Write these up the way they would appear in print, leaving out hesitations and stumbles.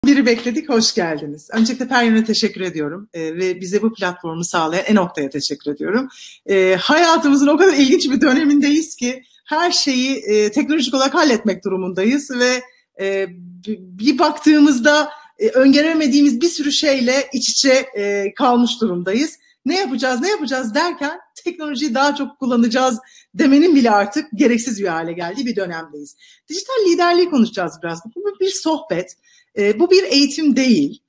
Biri bekledik, hoş geldiniz. Öncelikle Peryon'a teşekkür ediyorum ve bize bu platformu sağlayan Enokta'ya teşekkür ediyorum. Hayatımızın o kadar ilginç bir dönemindeyiz ki her şeyi teknolojik olarak halletmek durumundayız ve bir baktığımızda öngöremediğimiz bir sürü şeyle iç içe kalmış durumdayız. Ne yapacağız derken teknolojiyi daha çok kullanacağız demenin bile artık gereksiz bir hale geldiği bir dönemdeyiz. Dijital liderliği konuşacağız biraz. Bu bir sohbet. Bu bir eğitim değil.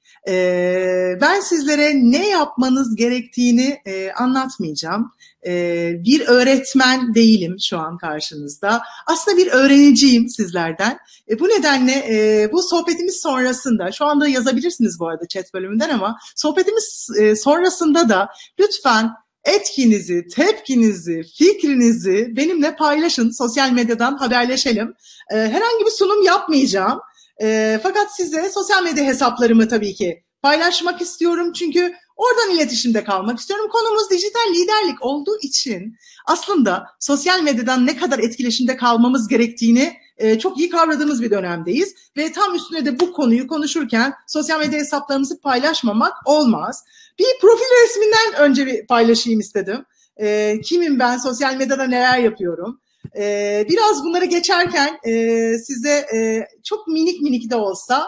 Ben sizlere ne yapmanız gerektiğini anlatmayacağım. Bir öğretmen değilim şu an karşınızda. Aslında bir öğreniciyim sizlerden. Bu nedenle bu sohbetimiz sonrasında, şu anda yazabilirsiniz bu arada chat bölümünden ama sohbetimiz sonrasında da lütfen etkinizi, tepkinizi, fikrinizi benimle paylaşın. Sosyal medyadan haberleşelim. Herhangi bir sunum yapmayacağım. Fakat size sosyal medya hesaplarımı tabii ki paylaşmak istiyorum. Çünkü oradan iletişimde kalmak istiyorum. Konumuz dijital liderlik olduğu için aslında sosyal medyadan ne kadar etkileşimde kalmamız gerektiğini çok iyi kavradığımız bir dönemdeyiz. Ve tam üstüne de bu konuyu konuşurken sosyal medya hesaplarımızı paylaşmamak olmaz. Bir profil resminden önce bir paylaşayım istedim. Kimim ben, sosyal medyada neler yapıyorum? Biraz bunları geçerken size çok minik de olsa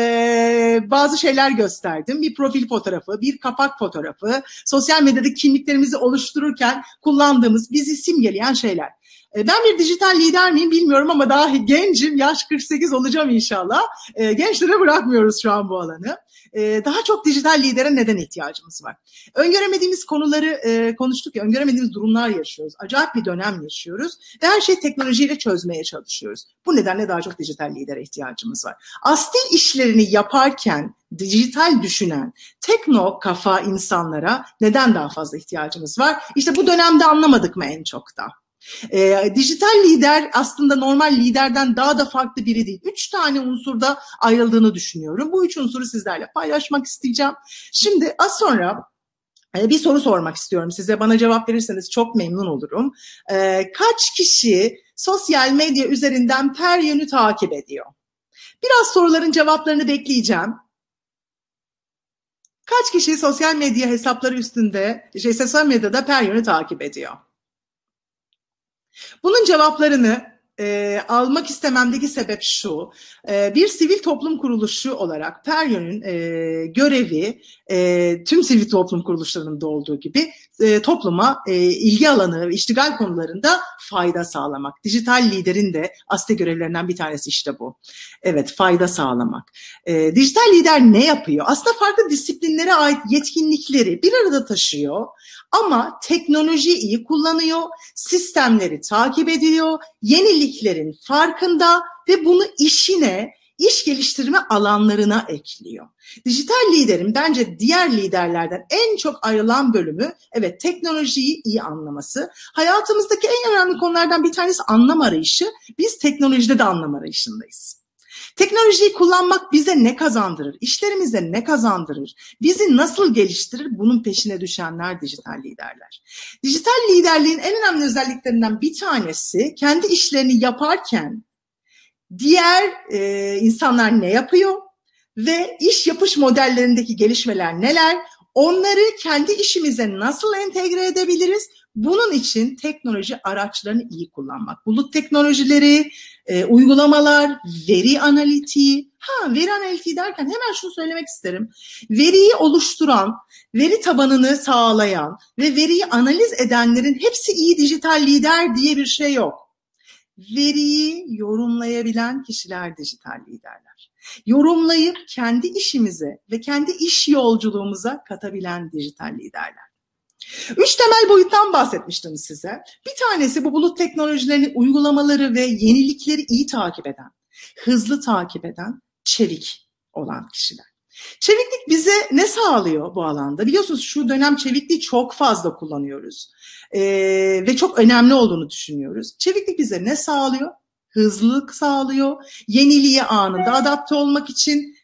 bazı şeyler gösterdim. Bir profil fotoğrafı, bir kapak fotoğrafı, sosyal medyada kimliklerimizi oluştururken kullandığımız, bizi simgeleyen şeyler. Ben bir dijital lider miyim bilmiyorum ama daha gencim, yaş 48 olacağım inşallah. Gençlere bırakmıyoruz şu an bu alanı. Daha çok dijital lidere neden ihtiyacımız var? Öngöremediğimiz konuları konuştuk ya, öngöremediğimiz durumlar yaşıyoruz. Acayip bir dönem yaşıyoruz ve her şeyi teknolojiyle çözmeye çalışıyoruz. Bu nedenle daha çok dijital lidere ihtiyacımız var. Asli işlerini yaparken dijital düşünen, tekno kafa insanlara neden daha fazla ihtiyacımız var? İşte bu dönemde anlamadık mı en çok da? Dijital lider aslında normal liderden daha da farklı biri değil. 3 tane unsurda ayrıldığını düşünüyorum. Bu 3 unsuru sizlerle paylaşmak isteyeceğim. Şimdi az sonra bir soru sormak istiyorum size. Bana cevap verirseniz çok memnun olurum. Kaç kişi sosyal medya üzerinden Peryon'u takip ediyor? Biraz soruların cevaplarını bekleyeceğim. Kaç kişi sosyal medya hesapları üstünde, sosyal medyada Peryon'u takip ediyor? Bunun cevaplarını almak istememdeki sebep şu, bir sivil toplum kuruluşu olarak Peryon'un görevi tüm sivil toplum kuruluşlarında olduğu gibi topluma ilgi alanı ve iştigal konularında fayda sağlamak. Dijital liderin de asli görevlerinden bir tanesi işte bu. Evet, fayda sağlamak. Dijital lider ne yapıyor? Aslında farklı disiplinlere ait yetkinlikleri bir arada taşıyor. Ama teknolojiyi iyi kullanıyor, sistemleri takip ediyor, yeniliklerin farkında ve bunu işine, iş geliştirme alanlarına ekliyor. Dijital liderin bence diğer liderlerden en çok ayrılan bölümü, evet, teknolojiyi iyi anlaması. Hayatımızdaki en önemli konulardan bir tanesi anlam arayışı. Biz teknolojide de anlam arayışındayız. Teknolojiyi kullanmak bize ne kazandırır? İşlerimize ne kazandırır? Bizi nasıl geliştirir? Bunun peşine düşenler dijital liderler. Dijital liderliğin en önemli özelliklerinden bir tanesi kendi işlerini yaparken diğer insanlar ne yapıyor ve iş yapış modellerindeki gelişmeler neler? Onları kendi işimize nasıl entegre edebiliriz? Bunun için teknoloji araçlarını iyi kullanmak. Bulut teknolojileri, uygulamalar, veri analitiği. Veri analitiği derken hemen şunu söylemek isterim. Veriyi oluşturan, veri tabanını sağlayan ve veriyi analiz edenlerin hepsi iyi dijital lider diye bir şey yok. Veriyi yorumlayabilen kişiler dijital liderler. Yorumlayıp kendi işimize ve kendi iş yolculuğumuza katabilen dijital liderler. 3 temel boyuttan bahsetmiştim size. Bir tanesi bu bulut teknolojilerinin uygulamaları ve yenilikleri iyi takip eden, hızlı takip eden, çevik olan kişiler. Çeviklik bize ne sağlıyor bu alanda? Biliyorsunuz şu dönem çevikliği çok fazla kullanıyoruz ve çok önemli olduğunu düşünüyoruz. Çeviklik bize ne sağlıyor? Hızlılık sağlıyor. Yeniliğe anında adapte olmak için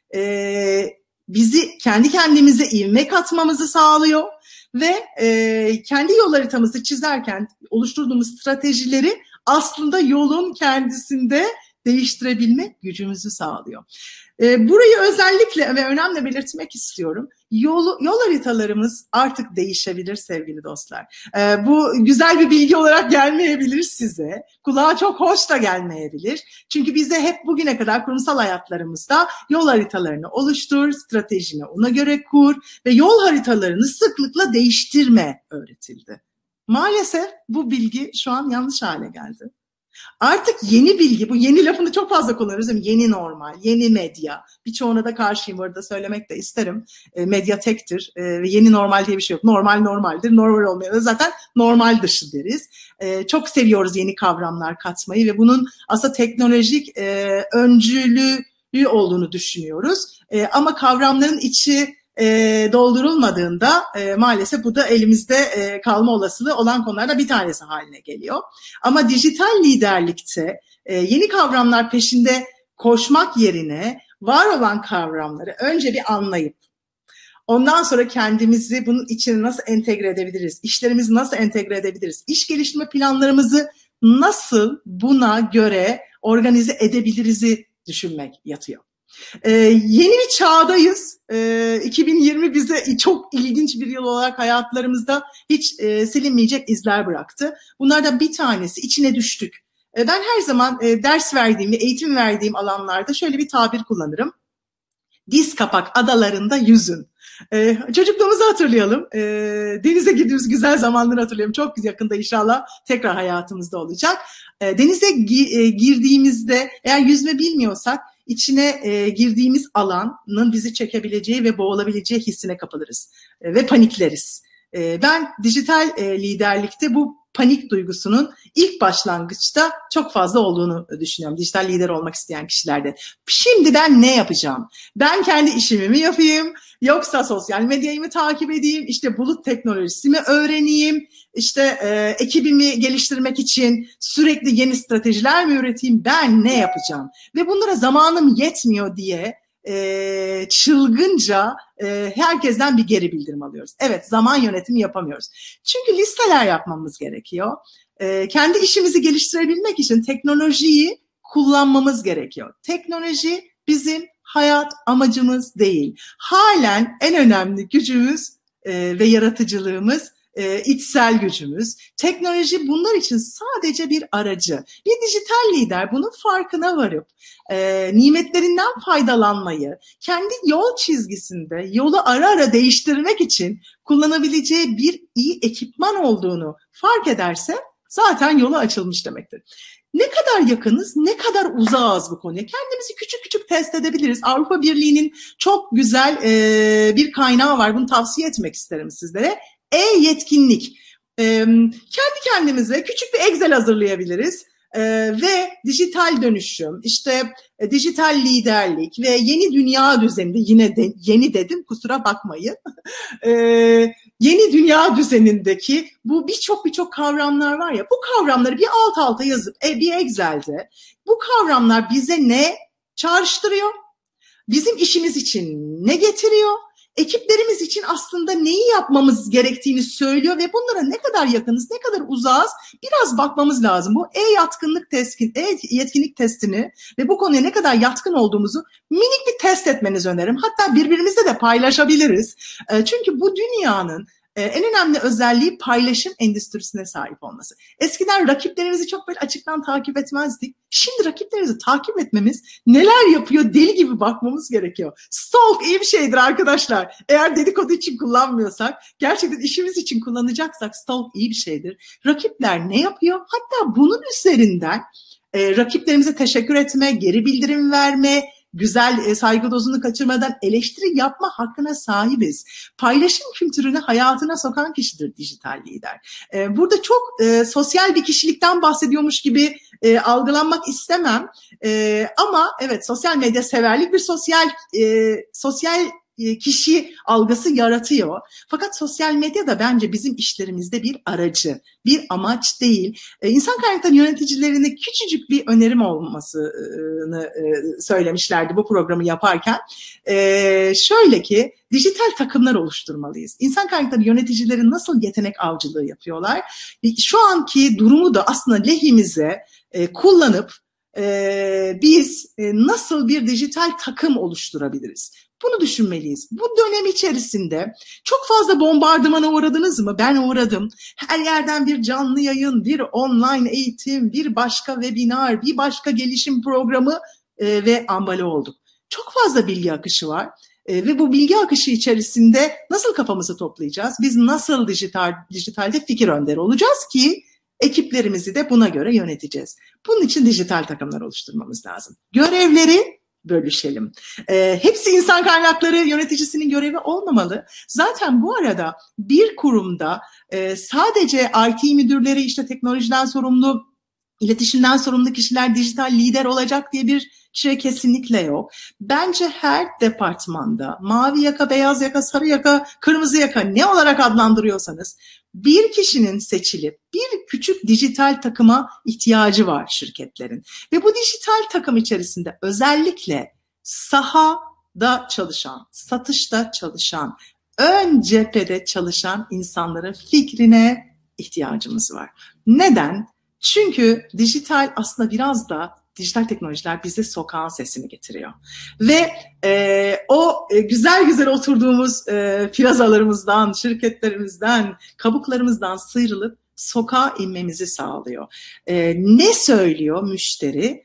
bizi kendi kendimize ivme katmamızı sağlıyor. Ve kendi yol haritamızı çizerken oluşturduğumuz stratejileri aslında yolun kendisinde değiştirebilme gücümüzü sağlıyor. Burayı özellikle ve önemli belirtmek istiyorum. Yol haritalarımız artık değişebilir sevgili dostlar. Bu güzel bir bilgi olarak gelmeyebilir size. Kulağa çok hoş da gelmeyebilir. Çünkü bize hep bugüne kadar kurumsal hayatlarımızda yol haritalarını oluştur, stratejini ona göre kur ve yol haritalarını sıklıkla değiştirme öğretildi. Maalesef bu bilgi şu an yanlış hale geldi. Artık yeni bilgi, bu yeni lafını çok fazla kullanıyoruz değil mi? Yeni normal, yeni medya. Birçoğuna da karşıyım, bu arada söylemek de isterim. Medya tektir ve yeni normal diye bir şey yok. Normal normaldir, normal olmayan da zaten normal dışı deriz. Çok seviyoruz yeni kavramlar katmayı ve bunun aslında teknolojik öncülüğü olduğunu düşünüyoruz. Ama kavramların içi doldurulmadığında maalesef bu da elimizde kalma olasılığı olan konularda bir tanesi haline geliyor. Ama dijital liderlikte yeni kavramlar peşinde koşmak yerine var olan kavramları önce bir anlayıp ondan sonra kendimizi bunun içine nasıl entegre edebiliriz, işlerimizi nasıl entegre edebiliriz, iş geliştirme planlarımızı nasıl buna göre organize edebiliriz'i düşünmek yatıyor. Yeni bir çağdayız. 2020 bize çok ilginç bir yıl olarak hayatlarımızda hiç silinmeyecek izler bıraktı. Bunlardan bir tanesi içine düştük. Ben her zaman ders verdiğim ve eğitim verdiğim alanlarda şöyle bir tabir kullanırım. Diz kapak adalarında yüzün. Çocukluğumuzu hatırlayalım. Denize girdiğimiz güzel zamanları hatırlayalım. Çok yakında inşallah tekrar hayatımızda olacak. Denize girdiğimizde eğer yüzme bilmiyorsak içine girdiğimiz alanın bizi çekebileceği ve boğulabileceği hissine kapılırız ve panikleriz. Ben dijital liderlikte bu panik duygusunun ilk başlangıçta çok fazla olduğunu düşünüyorum. Dijital lider olmak isteyen kişilerde. Şimdi ben ne yapacağım? Ben kendi işimi mi yapayım? Yoksa sosyal medyayı mı takip edeyim? İşte bulut teknolojisi mi öğreneyim? İşte ekibimi geliştirmek için sürekli yeni stratejiler mi üreteyim? Ben ne yapacağım? Ve bunlara zamanım yetmiyor diye çılgınca herkesten bir geri bildirim alıyoruz. Evet, zaman yönetimi yapamıyoruz. Çünkü listeler yapmamız gerekiyor. Kendi işimizi geliştirebilmek için teknolojiyi kullanmamız gerekiyor. Teknoloji bizim hayat amacımız değil. Halen en önemli gücümüz ve yaratıcılığımız içsel gücümüz. Teknoloji bunlar için sadece bir aracı. Bir dijital lider bunun farkına varıp nimetlerinden faydalanmayı, kendi yol çizgisinde yolu ara ara değiştirmek için kullanabileceği bir iyi ekipman olduğunu fark ederse zaten yolu açılmış demektir. Ne kadar yakınız, ne kadar uzağız bu konuya? Kendimizi küçük küçük test edebiliriz. Avrupa Birliği'nin çok güzel bir kaynağı var. Bunu tavsiye etmek isterim sizlere. E-yetkinlik. Kendi kendimize küçük bir Excel hazırlayabiliriz. Ve dijital dönüşüm, işte dijital liderlik ve yeni dünya düzeninde, yine yeni dedim kusura bakmayın, yeni dünya düzenindeki bu birçok kavramlar var ya, bu kavramları bir alt alta yazıp bir Excel'de bu kavramlar bize ne çağrıştırıyor, bizim işimiz için ne getiriyor, ekiplerimiz için aslında neyi yapmamız gerektiğini söylüyor ve bunlara ne kadar yakınız, ne kadar uzağız biraz bakmamız lazım. Bu e-yetkinlik testini ve bu konuya ne kadar yatkın olduğumuzu minik bir test etmenizi öneririm. Hatta birbirimizle de paylaşabiliriz. Çünkü bu dünyanın en önemli özelliği paylaşım endüstrisine sahip olması. Eskiden rakiplerimizi çok böyle açıktan takip etmezdik. Şimdi rakiplerimizi takip etmemiz, neler yapıyor deli gibi bakmamız gerekiyor. Stalk iyi bir şeydir arkadaşlar. Eğer dedikodu için kullanmıyorsak, gerçekten işimiz için kullanacaksak stalk iyi bir şeydir. Rakipler ne yapıyor? Hatta bunun üzerinden rakiplerimize teşekkür etme, geri bildirim verme, güzel saygı dozunu kaçırmadan eleştiri yapma hakkına sahibiz. Paylaşım kültürünü hayatına sokan kişidir dijital lider. Burada çok sosyal bir kişilikten bahsediyormuş gibi algılanmak istemem. Ama evet, sosyal medya severlik bir sosyal kişi algısı yaratıyor. Fakat sosyal medya da bence bizim işlerimizde bir aracı, bir amaç değil. İnsan kaynakları yöneticilerine küçücük bir önerim olmasını söylemişlerdi bu programı yaparken. Şöyle ki, dijital takımlar oluşturmalıyız. İnsan kaynakları yöneticileri nasıl yetenek avcılığı yapıyorlar? Şu anki durumu da aslında lehimize kullanıp biz nasıl bir dijital takım oluşturabiliriz? Bunu düşünmeliyiz. Bu dönem içerisinde çok fazla bombardımana uğradınız mı? Ben uğradım. Her yerden bir canlı yayın, bir online eğitim, bir başka webinar, bir başka gelişim programı ve ambale olduk. Çok fazla bilgi akışı var. Ve bu bilgi akışı içerisinde nasıl kafamızı toplayacağız? Biz nasıl dijitalde fikir önderi olacağız ki ekiplerimizi de buna göre yöneteceğiz. Bunun için dijital takımlar oluşturmamız lazım. Görevleri bölüşelim. Hepsi insan kaynakları yöneticisinin görevi olmamalı. Zaten bu arada bir kurumda sadece IT müdürleri, işte teknolojiden sorumlu, iletişimden sorumlu kişiler dijital lider olacak diye bir şey kesinlikle yok. Bence her departmanda mavi yaka, beyaz yaka, sarı yaka, kırmızı yaka ne olarak adlandırıyorsanız bir kişinin seçilip bir küçük dijital takıma ihtiyacı var şirketlerin. Ve bu dijital takım içerisinde özellikle sahada çalışan, satışta çalışan, ön cephede çalışan insanların fikrine ihtiyacımız var. Neden? Çünkü dijital aslında biraz da dijital teknolojiler bize sokağın sesini getiriyor. Ve o güzel güzel oturduğumuz plazalarımızdan, şirketlerimizden, kabuklarımızdan sıyrılıp sokağa inmemizi sağlıyor. Ne söylüyor müşteri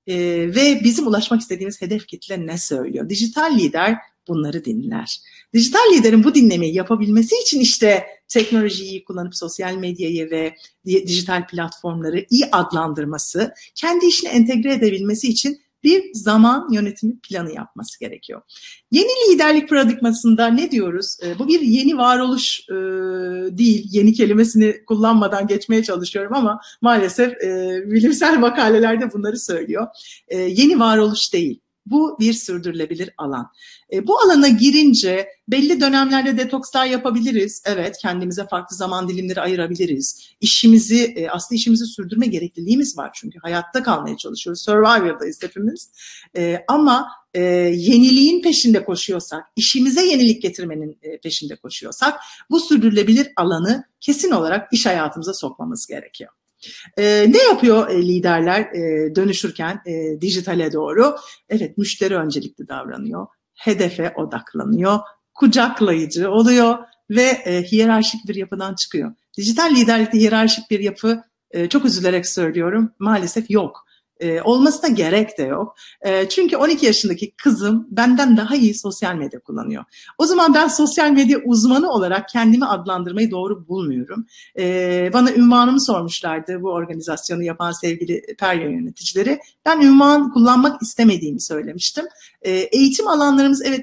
ve bizim ulaşmak istediğimiz hedef kitle ne söylüyor? Dijital lider bunları dinler. Dijital liderin bu dinlemeyi yapabilmesi için işte teknolojiyi kullanıp sosyal medyayı ve dijital platformları iyi adlandırması, kendi işine entegre edebilmesi için bir zaman yönetimi planı yapması gerekiyor. Yeni liderlik paradigmasında ne diyoruz? Bu bir yeni varoluş değil. Yeni kelimesini kullanmadan geçmeye çalışıyorum ama maalesef bilimsel makalelerde bunları söylüyor. Yeni varoluş değil. Bu bir sürdürülebilir alan. Bu alana girince belli dönemlerde detokslar yapabiliriz. Evet, kendimize farklı zaman dilimleri ayırabiliriz. Aslında işimizi sürdürme gerekliliğimiz var çünkü hayatta kalmaya çalışıyoruz. Survivor'dayız hepimiz. Ama yeniliğin peşinde koşuyorsak, işimize yenilik getirmenin peşinde koşuyorsak bu sürdürülebilir alanı kesin olarak iş hayatımıza sokmamız gerekiyor. Ne yapıyor liderler dönüşürken dijitale doğru? Evet, müşteri öncelikli davranıyor, hedefe odaklanıyor, kucaklayıcı oluyor ve hiyerarşik bir yapıdan çıkıyor. Dijital liderlikte hiyerarşik bir yapı, çok üzülerek söylüyorum, maalesef yok. Olması da gerek de yok. Çünkü 12 yaşındaki kızım benden daha iyi sosyal medya kullanıyor. O zaman ben sosyal medya uzmanı olarak kendimi adlandırmayı doğru bulmuyorum. Bana ünvanımı sormuşlardı bu organizasyonu yapan sevgili Peryo yöneticileri. Ben ünvan kullanmak istemediğimi söylemiştim. Eğitim alanlarımız evet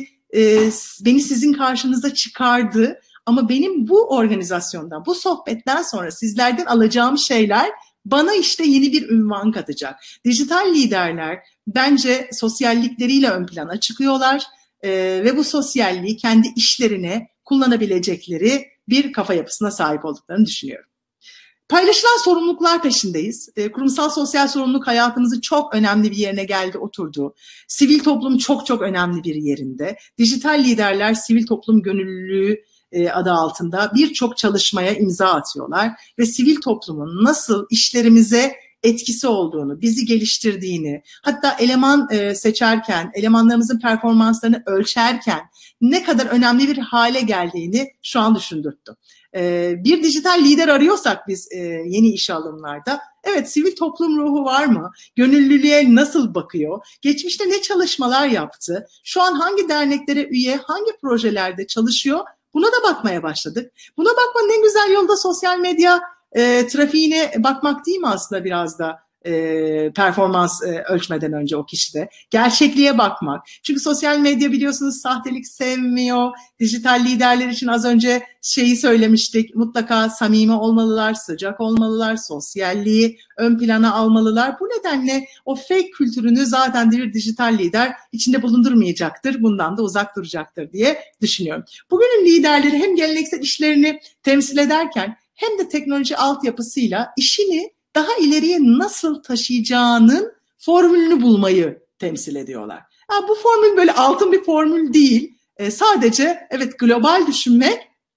beni sizin karşınıza çıkardı. Ama benim bu organizasyondan, bu sohbetten sonra sizlerden alacağım şeyler bana işte yeni bir ünvan katacak. Dijital liderler bence sosyallikleriyle ön plana çıkıyorlar ve bu sosyalliği kendi işlerine kullanabilecekleri bir kafa yapısına sahip olduklarını düşünüyorum. Paylaşılan sorumluluklar peşindeyiz. Kurumsal sosyal sorumluluk hayatımızın çok önemli bir yerine geldi, oturdu. Sivil toplum çok çok önemli bir yerinde. Dijital liderler sivil toplum gönüllülüğü adı altında birçok çalışmaya imza atıyorlar ve sivil toplumun nasıl işlerimize etkisi olduğunu, bizi geliştirdiğini, hatta eleman seçerken, elemanlarımızın performanslarını ölçerken ne kadar önemli bir hale geldiğini şu an düşündürttü. Bir dijital lider arıyorsak biz yeni işe alımlarda, evet sivil toplum ruhu var mı? Gönüllülüğe nasıl bakıyor? Geçmişte ne çalışmalar yaptı? Şu an hangi derneklere üye, hangi projelerde çalışıyor? Buna da bakmaya başladık. Buna bakmanın en güzel yolu da sosyal medya trafiğine bakmak değil mi aslında biraz da performans ölçmeden önce o kişide. Gerçekliğe bakmak. Çünkü sosyal medya biliyorsunuz sahtelik sevmiyor. Dijital liderler için az önce şeyi söylemiştik. Mutlaka samimi olmalılar, sıcak olmalılar, sosyalliği ön plana almalılar. Bu nedenle o fake kültürünü zaten bir dijital lider içinde bulundurmayacaktır. Bundan da uzak duracaktır diye düşünüyorum. Bugünün liderleri hem geleneksel işlerini temsil ederken hem de teknoloji altyapısıyla işini daha ileriye nasıl taşıyacağının formülünü bulmayı temsil ediyorlar. Bu formül böyle altın bir formül değil. Sadece evet global düşünmek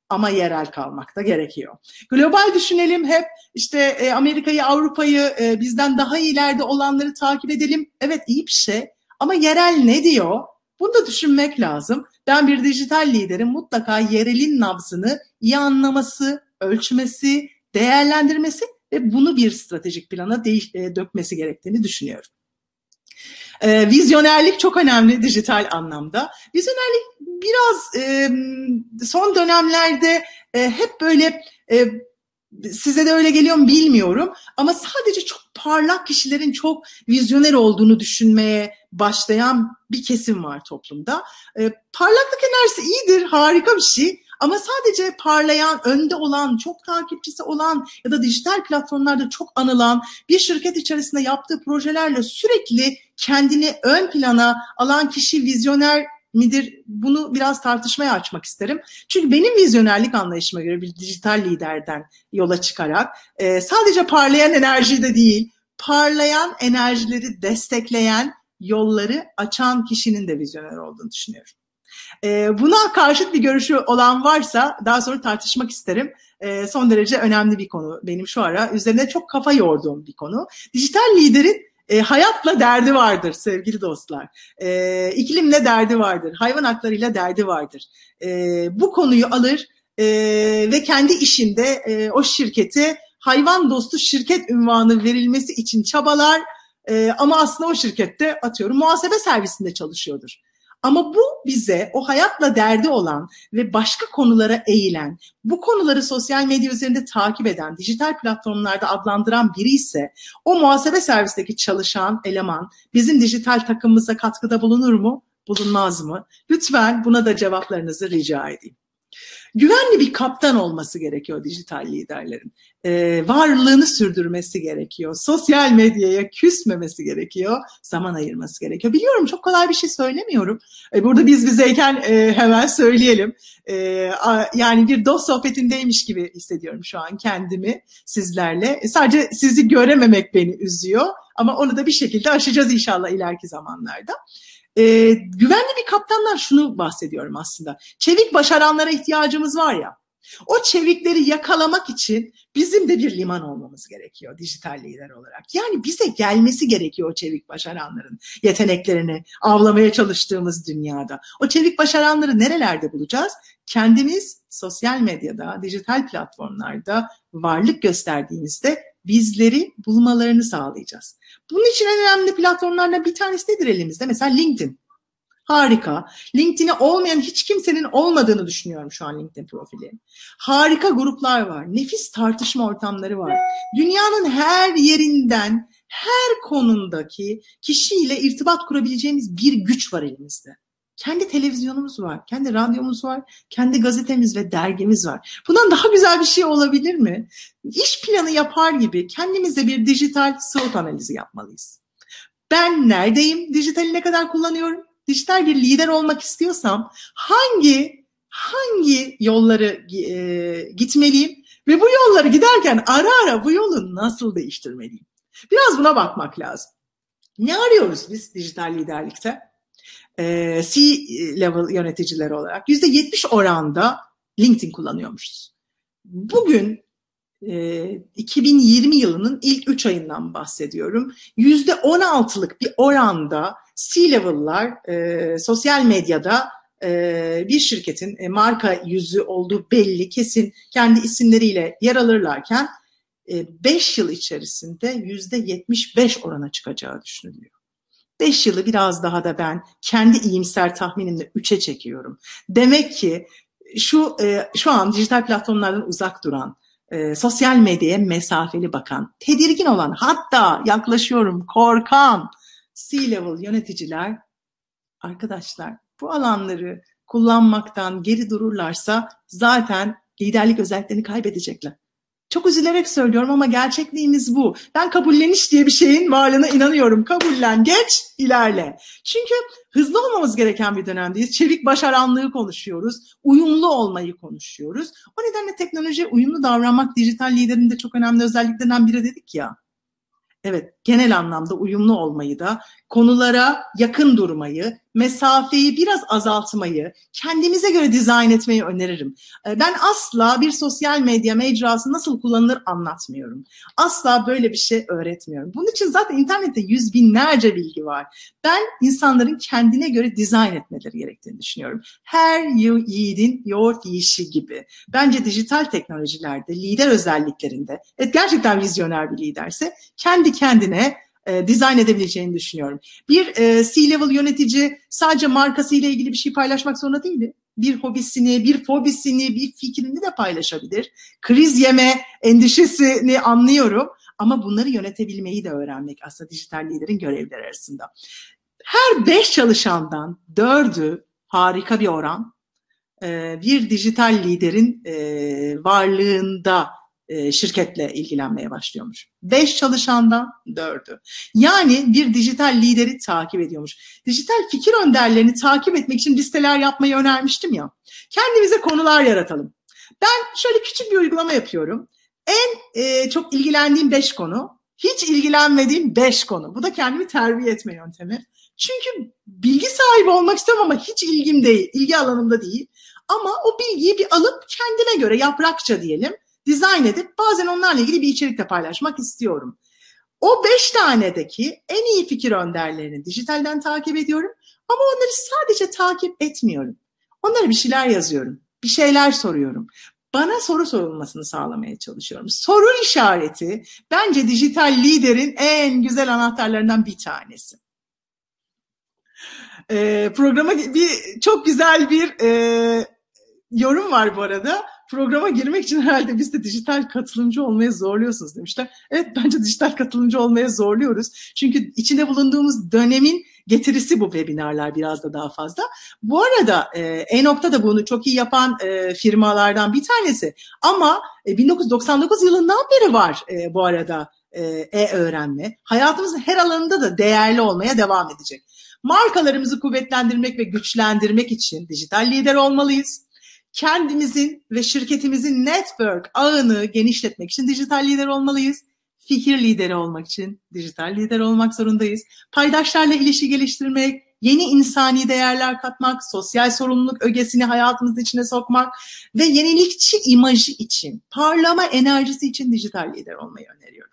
ama yerel kalmak da gerekiyor. Global düşünelim hep, işte Amerika'yı, Avrupa'yı, bizden daha ileride olanları takip edelim. Evet, iyi bir şey ama yerel ne diyor? Bunu da düşünmek lazım. Ben bir dijital liderin mutlaka yerelin nabzını iyi anlaması, ölçmesi, değerlendirmesi ve bunu bir stratejik plana dökmesi gerektiğini düşünüyorum. Vizyonerlik çok önemli dijital anlamda. Vizyonerlik biraz son dönemlerde hep böyle, size de öyle geliyor mu bilmiyorum ama sadece çok parlak kişilerin çok vizyoner olduğunu düşünmeye başlayan bir kesim var toplumda. Parlaklık enerjisi iyidir, harika bir şey. Ama sadece parlayan, önde olan, çok takipçisi olan ya da dijital platformlarda çok anılan bir şirket içerisinde yaptığı projelerle sürekli kendini ön plana alan kişi vizyoner midir? Bunu biraz tartışmaya açmak isterim. Çünkü benim vizyonerlik anlayışıma göre bir dijital liderden yola çıkarak sadece parlayan enerji de değil, parlayan enerjileri destekleyen, yolları açan kişinin de vizyoner olduğunu düşünüyorum. Buna karşıt bir görüşü olan varsa daha sonra tartışmak isterim. Son derece önemli bir konu benim şu ara. Üzerine çok kafa yorduğum bir konu. Dijital liderin hayatla derdi vardır sevgili dostlar. İklimle derdi vardır. Hayvan haklarıyla derdi vardır. Bu konuyu alır ve kendi işinde o şirkete hayvan dostu şirket unvanı verilmesi için çabalar. Ama aslında o şirkette atıyorum muhasebe servisinde çalışıyordur. Ama bu bize o hayatla derdi olan ve başka konulara eğilen, bu konuları sosyal medya üzerinde takip eden, dijital platformlarda adlandıran biri ise o muhasebe servisteki çalışan eleman bizim dijital takımımıza katkıda bulunur mu, bulunmaz mı? Lütfen buna da cevaplarınızı rica edeyim. Güvenli bir kaptan olması gerekiyor dijital liderlerin. Varlığını sürdürmesi gerekiyor. Sosyal medyaya küsmemesi gerekiyor. Zaman ayırması gerekiyor. Biliyorum çok kolay bir şey söylemiyorum. Burada biz bizeyken hemen söyleyelim. Yani bir dost sohbetindeymiş gibi hissediyorum şu an kendimi sizlerle. Sadece sizi görememek beni üzüyor. Ama onu da bir şekilde aşacağız inşallah ileriki zamanlarda. Güvenli bir kaptandan şunu bahsediyorum aslında. Çevik başaranlara ihtiyacımız var ya. O çevikleri yakalamak için bizim de bir liman olmamız gerekiyor dijital lider olarak. Yani bize gelmesi gerekiyor o çevik başaranların yeteneklerini avlamaya çalıştığımız dünyada. O çevik başaranları nerelerde bulacağız? Kendimiz sosyal medyada, dijital platformlarda varlık gösterdiğimizde bizleri bulmalarını sağlayacağız. Bunun için en önemli platformlardan bir tanesi nedir elimizde? Mesela LinkedIn. Harika. LinkedIn'e olmayan hiç kimsenin olmadığını düşünüyorum şu an LinkedIn profili. Harika gruplar var. Nefis tartışma ortamları var. Dünyanın her yerinden, her konumdaki kişiyle irtibat kurabileceğimiz bir güç var elimizde. Kendi televizyonumuz var, kendi radyomuz var, kendi gazetemiz ve dergimiz var. Bundan daha güzel bir şey olabilir mi? İş planı yapar gibi kendimize bir dijital SWOT analizi yapmalıyız. Ben neredeyim? Dijitali ne kadar kullanıyorum? Dijital bir lider olmak istiyorsam hangi yolları gitmeliyim? Ve bu yolları giderken ara ara bu yolu nasıl değiştirmeliyim? Biraz buna bakmak lazım. Ne arıyoruz biz dijital liderlikte? C-level yöneticileri olarak %70 oranda LinkedIn kullanıyormuşuz. Bugün 2020 yılının ilk 3 ayından bahsediyorum. %16'lık bir oranda C-level'lar sosyal medyada bir şirketin marka yüzü olduğu belli, kesin kendi isimleriyle yer alırlarken 5 yıl içerisinde %75 orana çıkacağı düşünülüyor. 5 yılı biraz daha da ben kendi iyimser tahminimle 3'e çekiyorum. Demek ki şu an dijital platformlardan uzak duran, sosyal medyaya mesafeli bakan, tedirgin olan, hatta yaklaşıyorum korkan C-level yöneticiler, arkadaşlar bu alanları kullanmaktan geri dururlarsa zaten liderlik özelliklerini kaybedecekler. Çok üzülerek söylüyorum ama gerçekliğimiz bu. Ben kabulleniş diye bir şeyin varlığına inanıyorum. Kabullen, geç, ilerle. Çünkü hızlı olmamız gereken bir dönemdeyiz. Çevik başaranlığı konuşuyoruz. Uyumlu olmayı konuşuyoruz. O nedenle teknolojiye uyumlu davranmak dijital liderin de çok önemli özelliklerinden biri dedik ya. Evet, genel anlamda uyumlu olmayı da konulara yakın durmayı, mesafeyi biraz azaltmayı, kendimize göre dizayn etmeyi öneririm. Ben asla bir sosyal medya mecrası nasıl kullanılır anlatmıyorum. Asla böyle bir şey öğretmiyorum. Bunun için zaten internette yüz binlerce bilgi var. Ben insanların kendine göre dizayn etmeleri gerektiğini düşünüyorum. Her yiğidin yoğurt yiyişi gibi. Bence dijital teknolojilerde, lider özelliklerinde, gerçekten vizyoner bir liderse kendi kendine dizayn edebileceğini düşünüyorum. Bir C-level yönetici sadece markasıyla ilgili bir şey paylaşmak zorunda değil. Bir hobisini, bir fobisini, bir fikrini de paylaşabilir. Kriz yeme endişesini anlıyorum ama bunları yönetebilmeyi de öğrenmek aslında dijital liderin görevleri arasında. Her 5 çalışandan 4'ü, harika bir oran, bir dijital liderin varlığında şirketle ilgilenmeye başlıyormuş. 5 çalışandan 4'ü. Yani bir dijital lideri takip ediyormuş. Dijital fikir önderlerini takip etmek için listeler yapmayı önermiştim ya. Kendimize konular yaratalım. Ben şöyle küçük bir uygulama yapıyorum. En çok ilgilendiğim 5 konu, hiç ilgilenmediğim 5 konu. Bu da kendimi terbiye etme yöntemi. Çünkü bilgi sahibi olmak istiyorum ama hiç ilgim değil, ilgi alanımda değil. Ama o bilgiyi bir alıp kendime göre yaprakça diyelim, dizayn edip bazen onlarla ilgili bir içerik de paylaşmak istiyorum. O 5 tanedeki en iyi fikir önderlerini dijitalden takip ediyorum ama onları sadece takip etmiyorum. Onlara bir şeyler yazıyorum, bir şeyler soruyorum. Bana soru sorulmasını sağlamaya çalışıyorum. Soru işareti bence dijital liderin en güzel anahtarlarından bir tanesi. Programa çok güzel bir yorum var bu arada. Programa girmek için herhalde biz de dijital katılımcı olmaya zorluyorsunuz demişler. Evet, bence dijital katılımcı olmaya zorluyoruz. Çünkü içinde bulunduğumuz dönemin getirisi bu webinarlar biraz da daha fazla. Bu arada E-Nokta da bunu çok iyi yapan firmalardan bir tanesi. Ama 1999 yılından beri var bu arada e-öğrenme. Hayatımızın her alanında da değerli olmaya devam edecek. Markalarımızı kuvvetlendirmek ve güçlendirmek için dijital lider olmalıyız. Kendimizin ve şirketimizin network ağını genişletmek için dijital lider olmalıyız. Fikir lideri olmak için dijital lider olmak zorundayız. Paydaşlarla ilişki geliştirmek, yeni insani değerler katmak, sosyal sorumluluk ögesini hayatımızın içine sokmak ve yenilikçi imajı için, parlama enerjisi için dijital lider olmayı öneriyorum.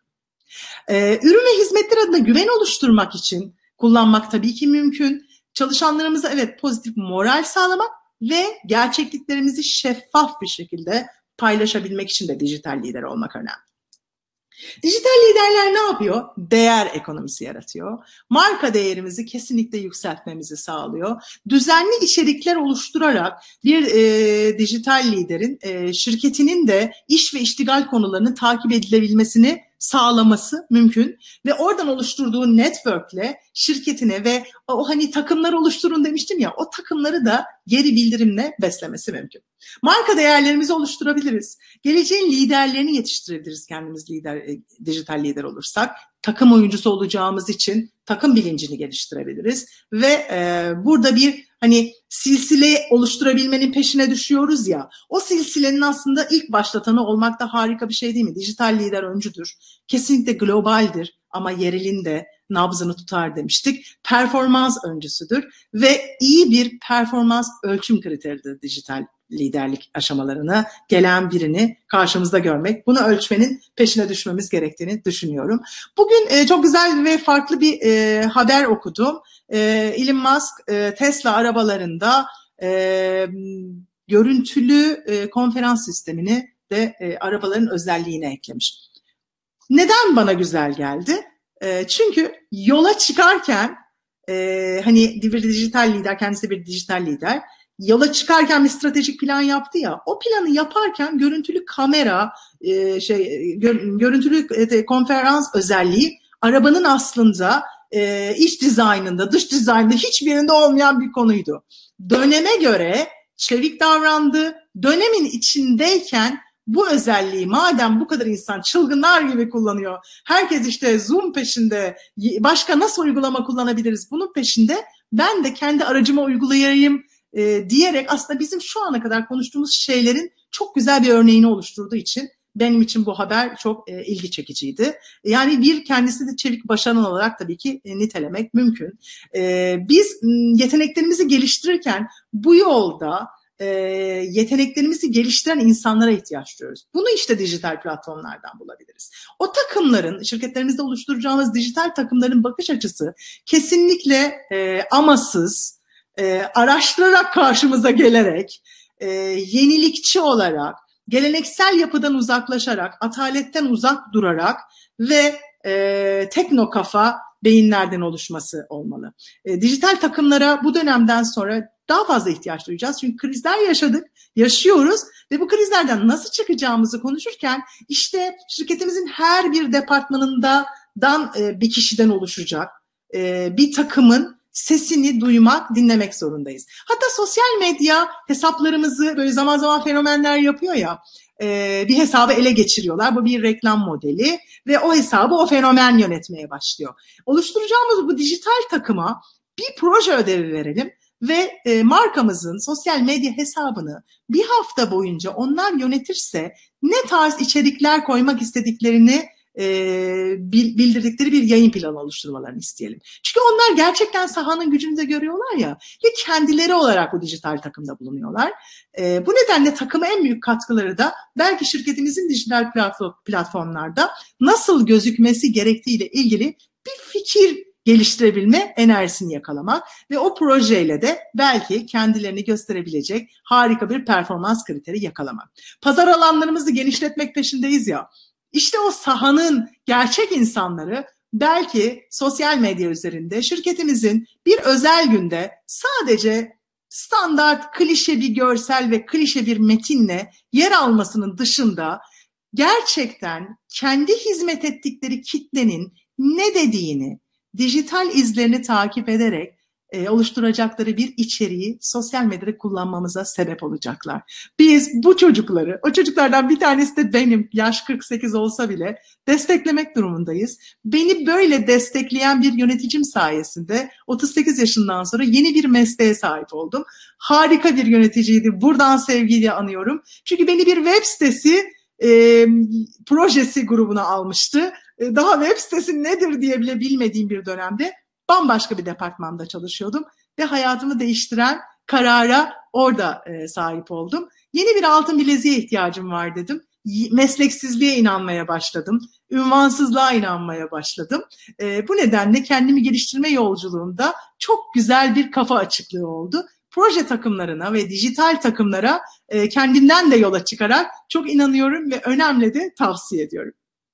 Ürün ve hizmetler adına güven oluşturmak için kullanmak tabii ki mümkün. Çalışanlarımıza evet pozitif moral sağlamak ve gerçekliklerimizi şeffaf bir şekilde paylaşabilmek için de dijital lider olmak önemli. Dijital liderler ne yapıyor? Değer ekonomisi yaratıyor. Marka değerimizi kesinlikle yükseltmemizi sağlıyor. Düzenli içerikler oluşturarak bir dijital liderin şirketinin de iş ve iştigal konularını takip edilebilmesini sağlaması mümkün ve oradan oluşturduğu network'le şirketine ve o hani takımları oluşturun demiştim ya, o takımları da geri bildirimle beslemesi mümkün. Marka değerlerimizi oluşturabiliriz. Geleceğin liderlerini yetiştirebiliriz kendimiz dijital lider olursak. Takım oyuncusu olacağımız için takım bilincini geliştirebiliriz ve burada bir hani silsile oluşturabilmenin peşine düşüyoruz ya, o silsilenin aslında ilk başlatanı olmak da harika bir şey değil mi? Dijital lider öncüdür. Kesinlikle globaldir ama yerelin de nabzını tutar demiştik. Performans öncüsüdür ve iyi bir performans ölçüm kriteridir dijital liderlik aşamalarına gelen birini karşımızda görmek. Bunu ölçmenin peşine düşmemiz gerektiğini düşünüyorum. Bugün çok güzel ve farklı bir haber okudum. Elon Musk Tesla arabalarında görüntülü konferans sistemini de arabaların özelliğine eklemiş. Neden bana güzel geldi? Çünkü yola çıkarken hani bir dijital lider, kendisi bir dijital lider, yola çıkarken bir stratejik plan yaptı ya, o planı yaparken görüntülü kamera, görüntülü konferans özelliği arabanın aslında iç dizaynında, dış dizaynında hiçbirinde olmayan bir konuydu. Döneme göre çevik davrandı. Dönemin içindeyken bu özelliği madem bu kadar insan çılgınlar gibi kullanıyor, herkes işte Zoom peşinde, başka nasıl uygulama kullanabiliriz bunun peşinde, ben de kendi aracıma uygulayayım diyerek aslında bizim şu ana kadar konuştuğumuz şeylerin çok güzel bir örneğini oluşturduğu için benim için bu haber çok ilgi çekiciydi. Yani bir kendisi de çevik başaran olarak tabii ki nitelemek mümkün. Biz yeteneklerimizi geliştirirken bu yolda yeteneklerimizi geliştiren insanlara ihtiyaç duyuyoruz. Bunu işte dijital platformlardan bulabiliriz. O takımların, şirketlerimizde oluşturacağımız dijital takımların bakış açısı kesinlikle amasız, araştırarak karşımıza gelerek, yenilikçi olarak, geleneksel yapıdan uzaklaşarak, ataletten uzak durarak ve tekno kafa beyinlerden oluşması olmalı. Dijital takımlara bu dönemden sonra daha fazla ihtiyaç duyacağız. Çünkü krizler yaşadık, yaşıyoruz ve bu krizlerden nasıl çıkacağımızı konuşurken işte şirketimizin her bir departmanından bir kişiden oluşacak bir takımın sesini duymak, dinlemek zorundayız. Hatta sosyal medya hesaplarımızı böyle zaman zaman fenomenler yapıyor ya, bir hesabı ele geçiriyorlar. Bu bir reklam modeli ve o hesabı o fenomen yönetmeye başlıyor. Oluşturacağımız bu dijital takıma bir proje ödevi verelim ve markamızın sosyal medya hesabını bir hafta boyunca onlar yönetirse ne tarz içerikler koymak istediklerini bildirdikleri bir yayın planı oluşturmalarını isteyelim. Çünkü onlar gerçekten sahanın gücünü de görüyorlar ya ve kendileri olarak bu dijital takımda bulunuyorlar. Bu nedenle takıma en büyük katkıları da belki şirketimizin dijital platformlarda nasıl gözükmesi gerektiğiyle ilgili bir fikir geliştirebilme enerjisini yakalamak ve o projeyle de belki kendilerini gösterebilecek harika bir performans kriteri yakalamak. Pazar alanlarımızı genişletmek peşindeyiz ya. İşte o sahanın gerçek insanları belki sosyal medya üzerinde şirketimizin bir özel günde sadece standart klişe bir görsel ve klişe bir metinle yer almasının dışında gerçekten kendi hizmet ettikleri kitlenin ne dediğini, dijital izlerini takip ederek oluşturacakları bir içeriği sosyal medyada kullanmamıza sebep olacaklar. Biz bu çocukları, o çocuklardan bir tanesi de benim, yaş 48 olsa bile desteklemek durumundayız. Beni böyle destekleyen bir yöneticim sayesinde 38 yaşından sonra yeni bir mesleğe sahip oldum. Harika bir yöneticiydi. Buradan sevgiyle anıyorum. Çünkü beni bir web sitesi projesi grubuna almıştı. Daha web sitesi nedir diye bile bilmediğim bir dönemde bambaşka bir departmanda çalışıyordum ve hayatımı değiştiren karara orada sahip oldum. Yeni bir altın bileziğe ihtiyacım var dedim. Mesleksizliğe inanmaya başladım. Ünvansızlığa inanmaya başladım. Bu nedenle kendimi geliştirme yolculuğumda çok güzel bir kafa açıklığı oldu. Proje takımlarına ve dijital takımlara kendimden de yola çıkarak çok inanıyorum ve önemli de tavsiye ediyorum.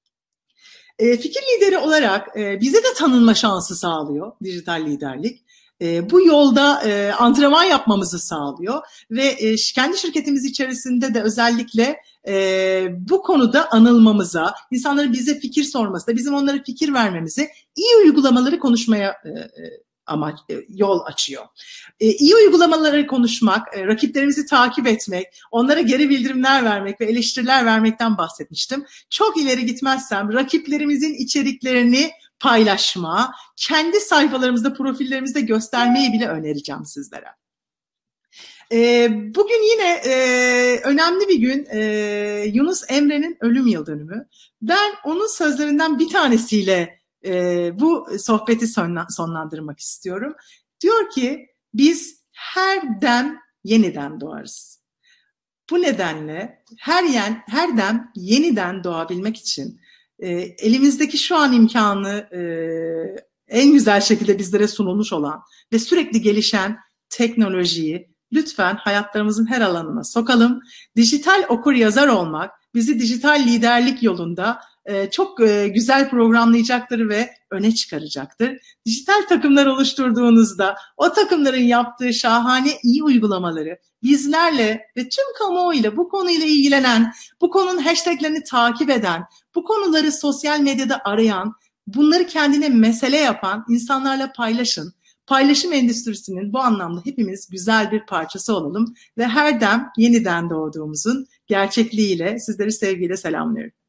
Fikir lideri olarak bize de tanınma şansı sağlıyor dijital liderlik. Bu yolda antrenman yapmamızı sağlıyor ve kendi şirketimiz içerisinde de özellikle bu konuda anılmamıza, insanların bize fikir sormasına, bizim onlara fikir vermemize, iyi uygulamaları konuşmaya yol açıyor. İyi uygulamaları konuşmak, rakiplerimizi takip etmek, onlara geri bildirimler vermek ve eleştiriler vermekten bahsetmiştim. Çok ileri gitmezsem rakiplerimizin içeriklerini paylaşma, kendi sayfalarımızda, profillerimizde göstermeyi bile önereceğim sizlere. Bugün yine önemli bir gün, Yunus Emre'nin ölüm yıl dönümü. Ben onun sözlerinden bir tanesiyle bu sohbeti sonlandırmak istiyorum. Diyor ki, biz her dem yeniden doğarız. Bu nedenle her dem yeniden doğabilmek için elimizdeki şu an imkanı en güzel şekilde bizlere sunulmuş olan ve sürekli gelişen teknolojiyi lütfen hayatlarımızın her alanına sokalım. Dijital okur yazar olmak bizi dijital liderlik yolunda çok güzel programlayacaktır ve öne çıkaracaktır. Dijital takımlar oluşturduğunuzda o takımların yaptığı şahane iyi uygulamaları bizlerle ve tüm kamuoyuyla bu konuyla ilgilenen, bu konunun hashtaglerini takip eden, bu konuları sosyal medyada arayan, bunları kendine mesele yapan insanlarla paylaşın. Paylaşım endüstrisinin bu anlamda hepimiz güzel bir parçası olalım ve her dem yeniden doğduğumuzun gerçekliğiyle sizleri sevgiyle selamlıyorum.